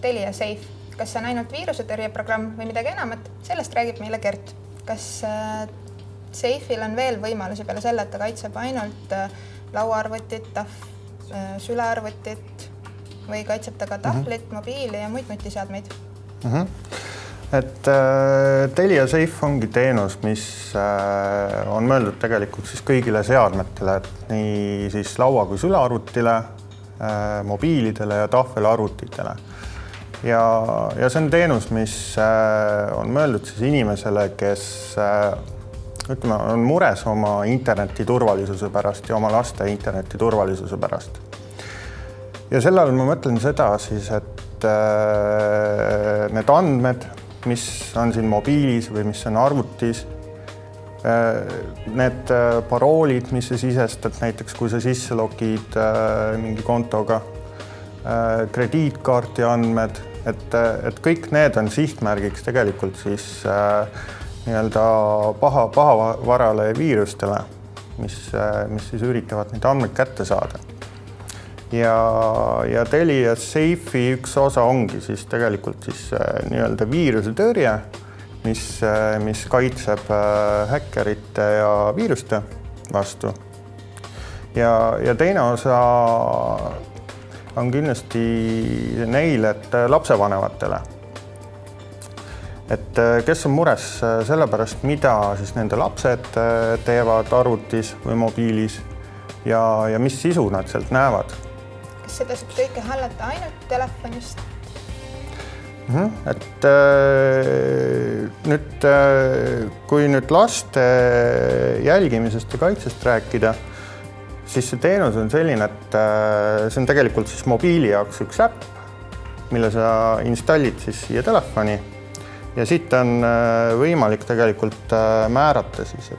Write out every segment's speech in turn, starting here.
Telia Safe. Kas see on ainult viirusetõrjeprogramm või midagi enamat? Sellest räägib meile Gert. Kas Safe'il on veel võimalusi peale selle, et ta kaitseb ainult lauaarvutit, sülearvutit või kaitseb ta ka tahvlit, mobiili ja muid nutiseadmeid? Et Telia Safe ongi teenus, mis on mõeldud tegelikult siis kõigile seadmetele, et nii siis laua kui sülearvutile, mobiilidele ja tahvelarvutitele. Ja see on teenus, mis on mõeldud siis inimesele, kes on mures oma interneti turvalisuse pärast ja oma laste interneti turvalisuse pärast. Ja selle all ma mõtlen seda siis, et need andmed, mis on siin mobiilis või mis on arvutis, need paroolid, mis sa sisestad, näiteks kui sa sisse logid mingi kontoga, krediitkaarti andmed, et kõik need on sihtmärgiks tegelikult siis nii-öelda pahavarale ja viirustele, mis siis üritavad neid andmeid kätte saada. Ja Telia Safe'i üks osa ongi siis tegelikult siis nii-öelda viirusetõrje, mis kaitseb häkkerite ja viiruste vastu. Ja teine osa on kindlasti neile, et lapsevanematele. Et kes on mures selle pärast, mida siis nende lapsed teevad arvutis või mobiilis ja mis sisu nad sealt näevad. Seda saab kõike hallata ainult telefonist? Et nüüd, kui nüüd laste jälgimisest ja kaitsest rääkida, siis see teenus on selline, et see on tegelikult siis mobiili jaoks üks äpp, mille sa installid siis siia telefoni ja siit on võimalik tegelikult määrata siis,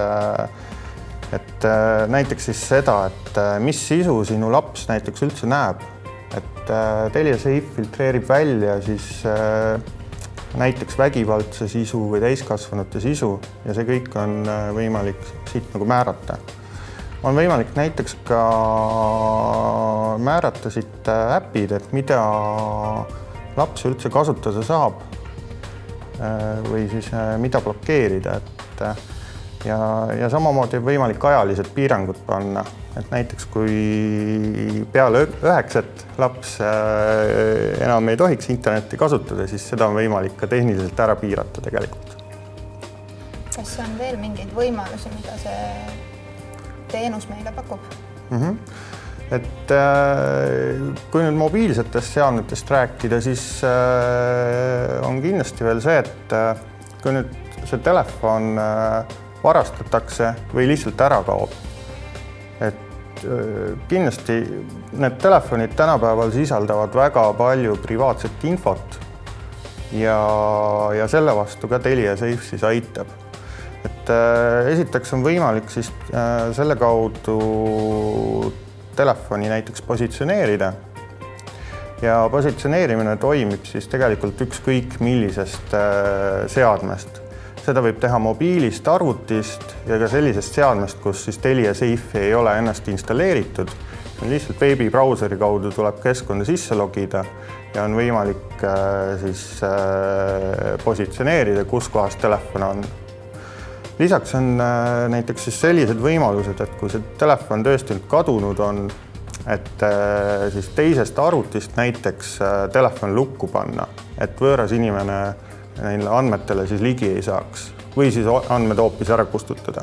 et näiteks siis seda, et mis sisu sinu laps näiteks üldse näeb. Et Telia Safe filtreerib välja siis näiteks vägivaldse sisu või täiskasvanute sisu ja see kõik on võimalik siit nagu määrata. On võimalik näiteks ka määrata siit äpid, et mida laps üldse kasutada saab või siis mida blokeerida. Ja samamoodi on võimalik ajalised piirangud panna, et näiteks kui peale 9 laps enam ei tohiks internetti kasutada, siis seda on võimalik ka tehniliselt ära piirata tegelikult. Kas on veel mingeid võimalusi, mida see teenus meile pakub? Et kui nüüd mobiilsetest seadmetest rääkida, siis on kindlasti veel see, et kui nüüd see telefon varastatakse või lihtsalt ära kaob. Et kindlasti need telefonid tänapäeval sisaldavad väga palju privaatset infot ja selle vastu ka Telia Safe siis aitab. Et esiteks on võimalik siis selle kaudu telefoni näiteks positsioneerida ja positsioneerimine toimib siis tegelikult ükskõik millisest seadmest. Seda võib teha mobiilist, arvutist ja ka sellisest seadmest, kus siis Telia Safe ei ole ennast installeeritud. Lihtsalt veebibrauseri kaudu tuleb keskkonda sisse logida ja on võimalik siis positsioneerida, kus kohas telefon on. Lisaks on näiteks siis sellised võimalused, et kui see telefon tõesti kadunud on, et siis teisest arvutist näiteks telefon lukku panna, et võõras inimene neile andmetele siis ligi ei saaks või siis andmed hoopis ära kustutada.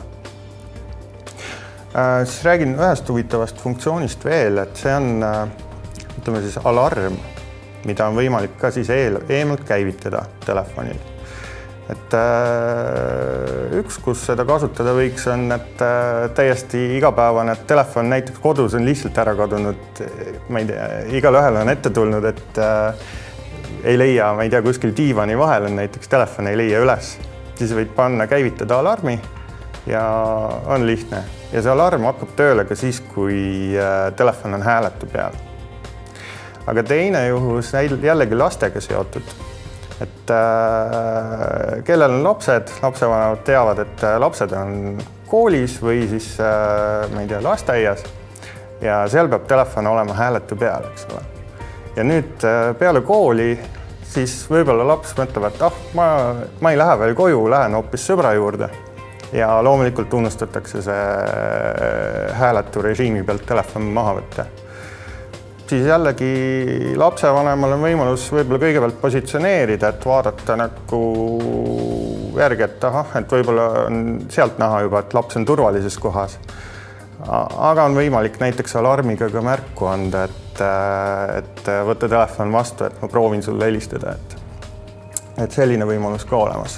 Siis räägin ühest huvitavast funktsioonist veel, et see on ütleme siis alarm, mida on võimalik ka siis eemalt käivitada telefonil. Et üks, kus seda kasutada võiks, on, et täiesti igapäevane telefon näiteks kodus on lihtsalt ära kadunud. Ma ei tea, igal ühel on ette tulnud, et ei leia, ma ei tea, kuskil diivani vahel on näiteks telefon ei leia üles. Siis võid panna käivitada alarmi ja on lihtne. Ja see alarm hakkab tööle ka siis, kui telefon on hääletu peal. Aga teine juhus jällegi lastega seotud. Et kellel on lapsed, lapsevanemad teavad, et lapsed on koolis või siis, ma ei tea, lasteaias ja seal peab telefon olema hääletu peal, eks ole. ja nüüd peale kooli siis võib-olla laps mõtleb, et ma ei lähe veel koju, lähen hoopis sõbra juurde ja loomulikult unustatakse see hääletu režiimi pealt telefon maha võtta. Siis jällegi lapsevanemal on võimalus võib-olla kõigepealt positsioneerida, et vaadata nagu järgi, et võib-olla on sealt näha juba, et laps on turvalises kohas. Aga on võimalik näiteks alarmiga ka märku anda, et võtta telefon vastu, et ma proovin sulle helistada, et selline võimalus ka olemas.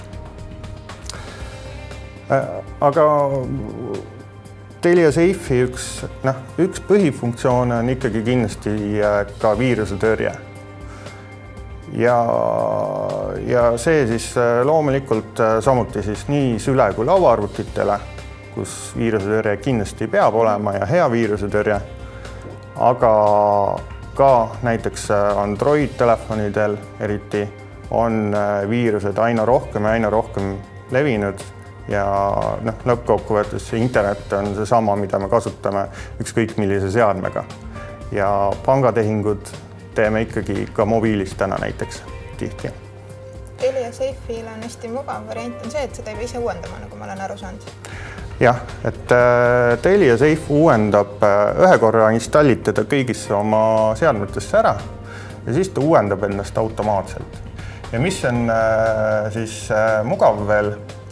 Aga Telia Safe'i üks põhifunktsioone on ikkagi kindlasti ka viirusetõrje. Ja see siis loomulikult samuti siis nii süle kui lauaarvutitele, kus viirusetõrje kindlasti peab olema ja hea viirusetõrje, aga ka näiteks Android-telefonidel eriti on viirused aina rohkem levinud ja lõppkokkuvõttes internet on seesama, mida me kasutame ükskõik millise seadmega. Ja pangatehingud teeme ikkagi ka mobiilist täna näiteks tihti. Telia Safe'il on hästi mugav variant on see, et seda ei pea ise uuendama, nagu ma olen aru saanud. Jah, et Telia Safe uuendab ühe korra installid teda kõigisse oma seadmetesse ära ja siis ta uuendab ennast automaatselt. Ja mis on siis mugav veel,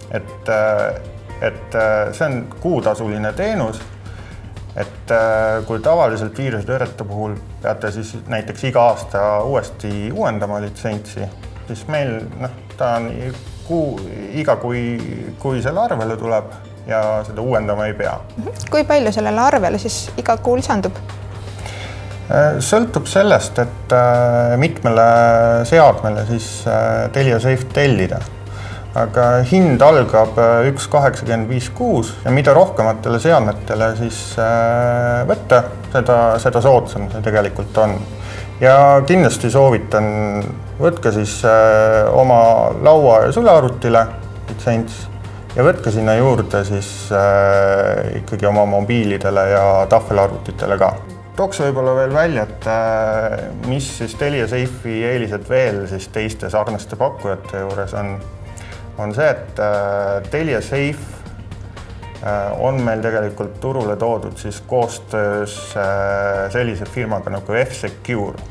et see on kuutasuline teenus, et kui tavaliselt viirusetõrjete puhul peate siis näiteks iga aasta uuesti uuendama litsentsi, siis meil ta on iga kui selle arvele tuleb ja seda uuendama ei pea. Kui palju sellele arvele siis iga kuu lisandub? Sõltub sellest, et mitmele seadmele siis Telia Safe tellida. Aga hind algab 1,85 ja mida rohkematele seadmetele siis võtta, seda soodsam see tegelikult on. Ja kindlasti soovitan, võtke siis oma laua- ja sülearvutile litsents ja võtke sinna juurde siis ikkagi oma mobiilidele ja tahvelarvutitele ka. Tooks võib-olla veel välja, et mis siis Telia Safe'i eelised veel siis teiste sarnaste pakkujate juures on see, et Telia Safe on meil tegelikult turule toodud siis koostöös sellise firmaga nagu F-Secure.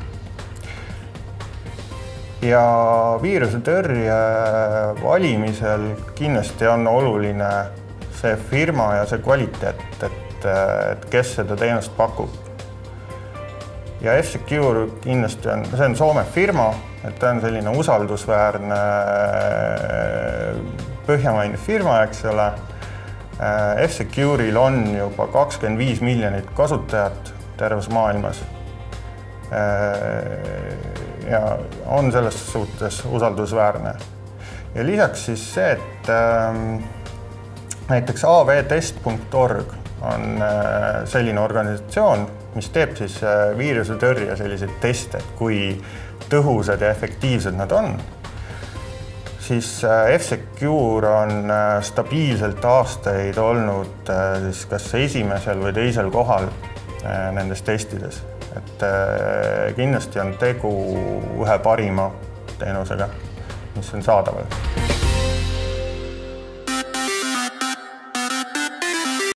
Ja viirusetõrje valimisel kindlasti on oluline see firma ja see kvaliteet, et kes seda teenust pakub. Ja F-Secure kindlasti see on Soome firma, et ta on selline usaldusväärne põhjamaine firma, eks ole. F-Secure'il on juba 25 miljonit kasutajat terves maailmas. Ja on selles suhtes usaldusväärne. Ja lisaks siis see, et näiteks avtest.org on selline organisatsioon, mis teeb siis viirusetõrje selliseid teste, et kui tõhusad ja efektiivsed nad on, siis F-Secure on stabiilselt aastaid olnud siis kas esimesel või teisel kohal nendes testides. Et kindlasti on tegu ühe parima teenusega, mis on saadaval.